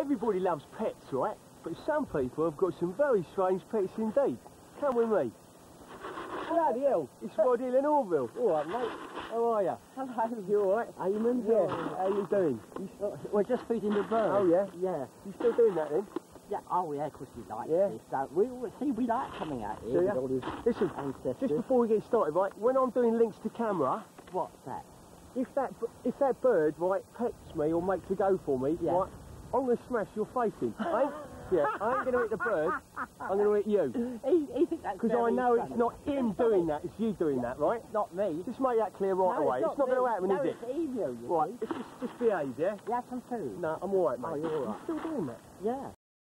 everybody loves pets, right? But some people have got some very strange pets indeed. Come with me. Bloody hell, it's Rod Hill and Orville. All right, mate. How are you? Hello. You all right? Eamon? Yeah. How you doing? We're just feeding the bird. Oh, yeah? Yeah. You still doing that then? Yeah. Oh, yeah, of course we like Yeah. this. We like coming out here Do with ya? all these Listen, ancestors. just before we get started, right, when I'm doing links to camera, What's that? if that bird, right, pets me or makes a go for me, Yeah. right, I'm going to smash your face in. I ain't going to hit the bird, I'm going to hit you. He thinks that's Because I very know funny. it's not him doing that, it's you doing that, right? Not me. Just make that clear right away. It's not going to happen, no, is it? It's evil, you Right, see. just behave, yeah? You have some food? No, I'm all right, mate. Oh, you're all right. You're still doing that? Yeah.